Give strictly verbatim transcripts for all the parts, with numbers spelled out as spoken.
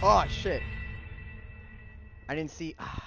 Oh shit! I didn't see. Ah,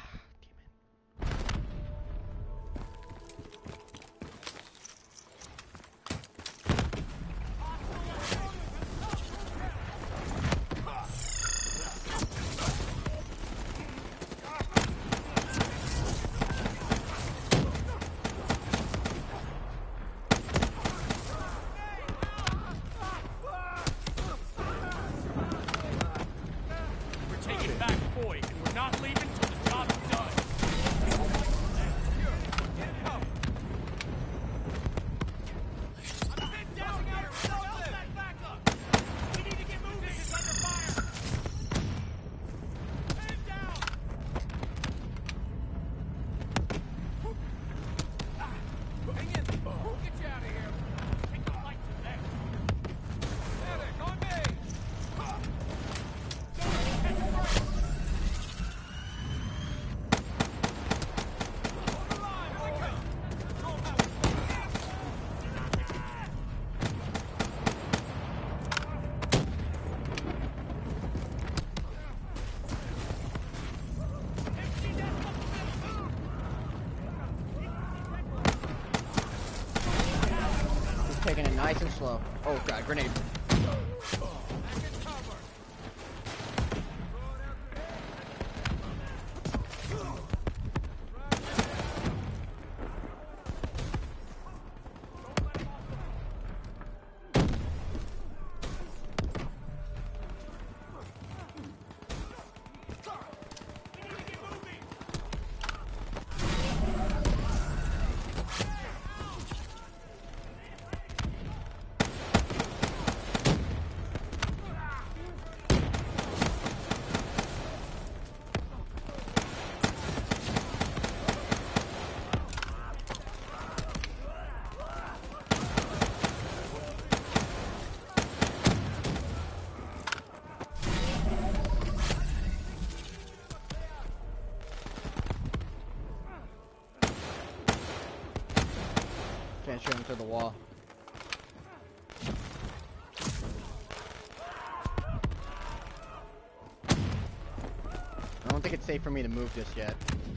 taking it nice and slow. Oh god, grenade. Can't shoot him through the wall. I don't think it's safe for me to move just yet.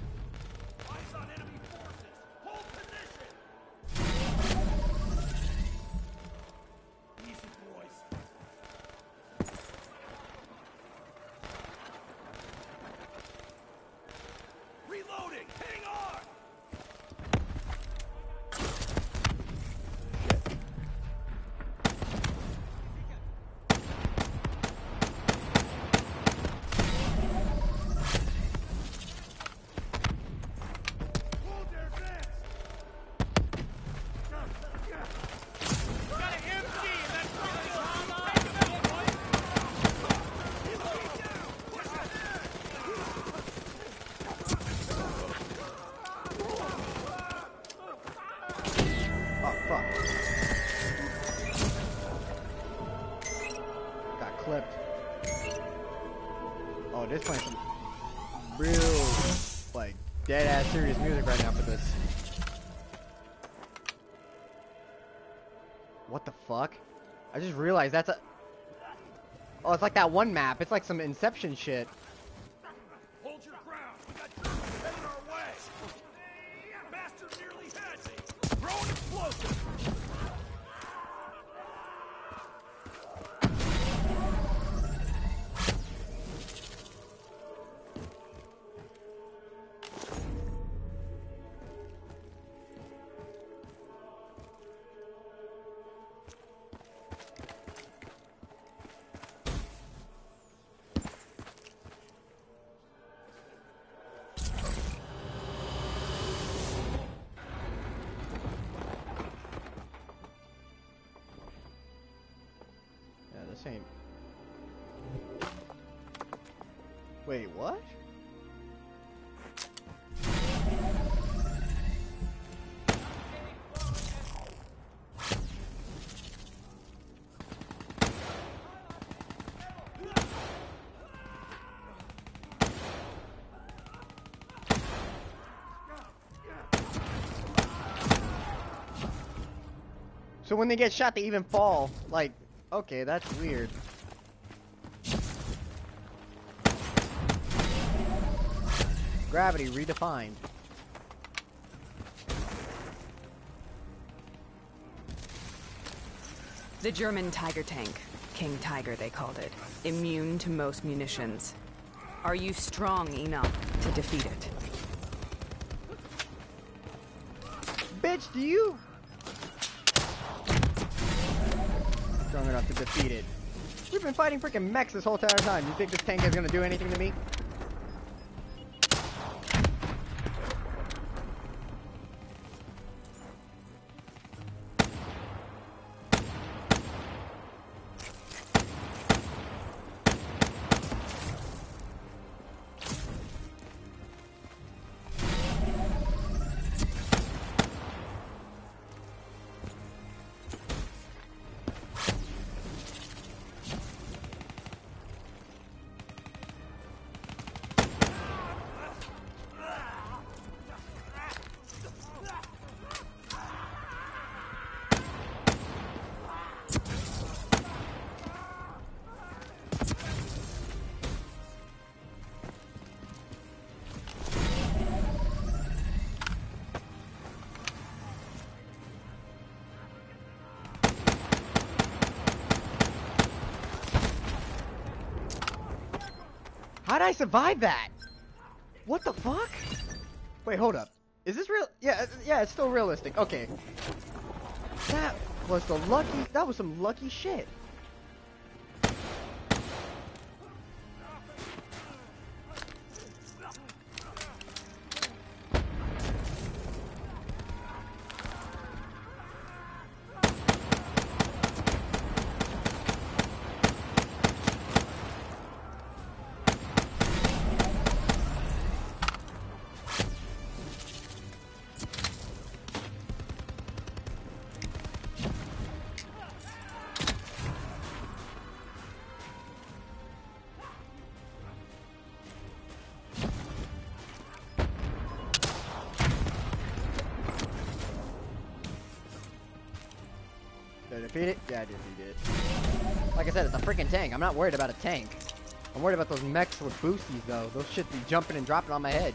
It's playing some real, like, dead-ass serious music right now for this. What the fuck? I just realized that's a... Oh, it's like that one map. It's like some Inception shit. Hold your ground. We got troops heading our way. Bastard nearly had me. Throwing explosives. Same. Wait, what? So when they get shot, they even fall. Like, okay, that's weird. Gravity redefined. The German Tiger tank. King Tiger, they called it. Immune to most munitions. Are you strong enough to defeat it? Bitch, do you? Strong enough to defeat it. We've been fighting freaking mechs this whole entire time. You think this tank is gonna do anything to me? How'd I survive that? What the fuck? Wait, hold up. Is this real? Yeah, yeah, it's still realistic. Okay. That was the lucky, that was some lucky shit. Did I defeat it? Yeah, I did defeat it. Like I said, it's a freaking tank. I'm not worried about a tank. I'm worried about those mechs with boosties, though. Those shit be jumping and dropping on my head.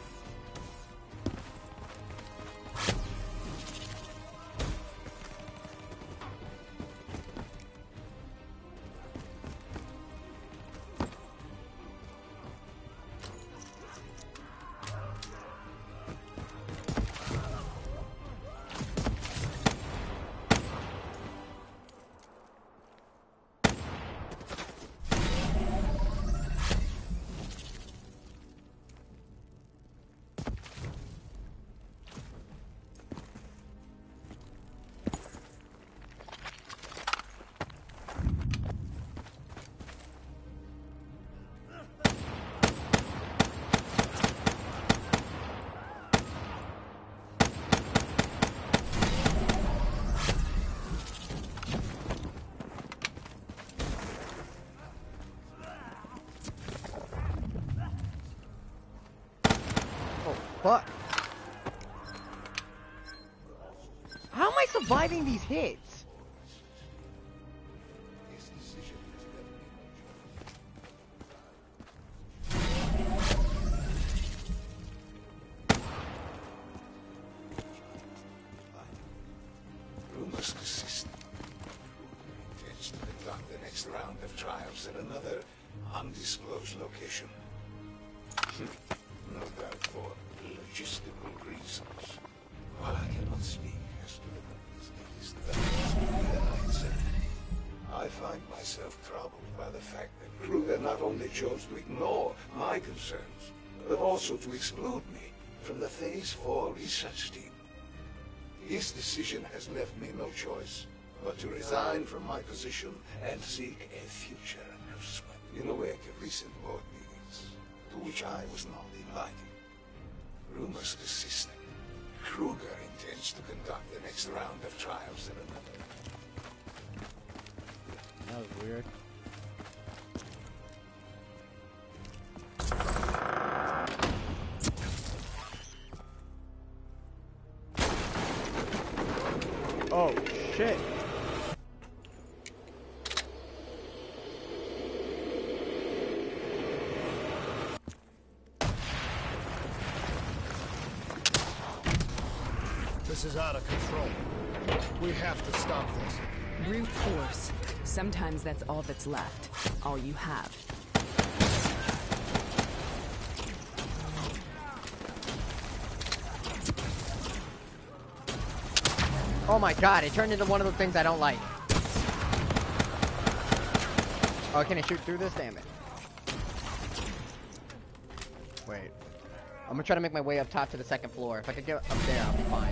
Fuck. How am I surviving these hits? Rumors persist. Intends to conduct the next round of trials at another undisclosed location. No doubt for logistical reasons. While I cannot speak as to the latest developments in the Night City, I find myself troubled by the fact that Kruger not only chose to ignore my concerns, but also to exclude me from the Phase four research team. His decision has left me no choice but to resign from my position and seek a future elsewhere. In the wake of recent board meetings, to which I was not invited, rumors persist. Kruger intends to conduct the next round of trials at another. That was weird. Oh, shit. This is out of control. We have to stop this. Brute force. Sometimes that's all that's left. All you have. Oh my god, it turned into one of the things I don't like. Oh, can I shoot through this? Damn it. Wait. I'm gonna try to make my way up top to the second floor. If I could get up there, I'll be fine.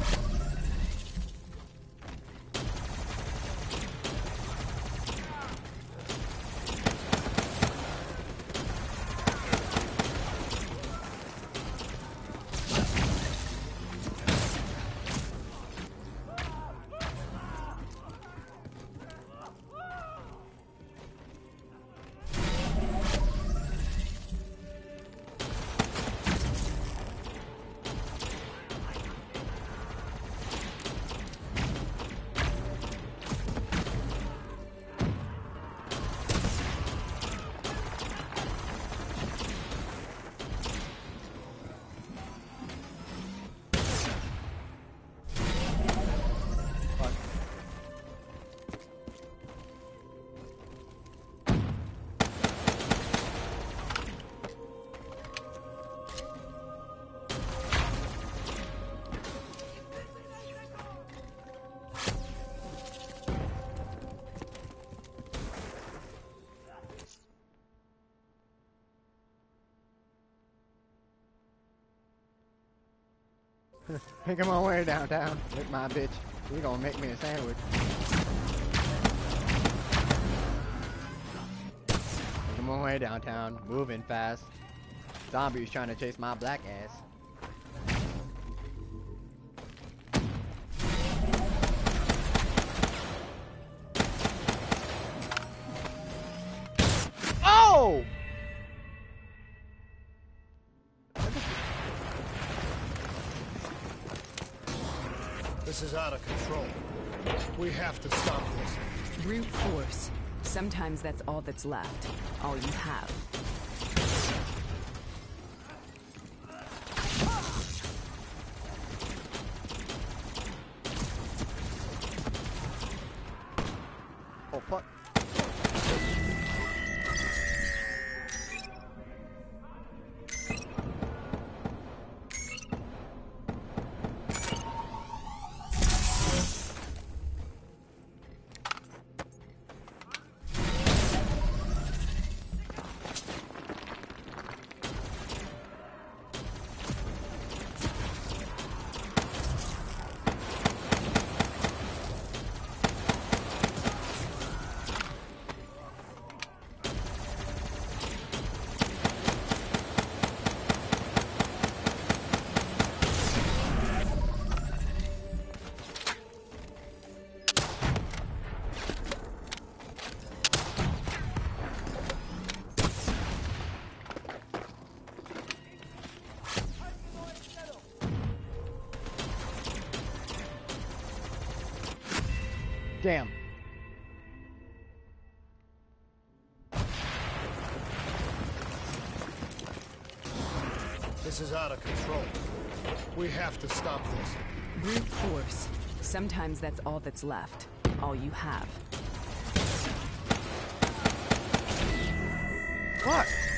Making my way downtown with my bitch. We gonna make me a sandwich. Making my way downtown, moving fast. Zombies trying to chase my black ass. Oh! This is out of control. We have to stop this. Brute force. Sometimes that's all that's left. All you have. Oh, fuck. Damn. This is out of control. We have to stop this. Brute force. Sometimes that's all that's left. All you have. What?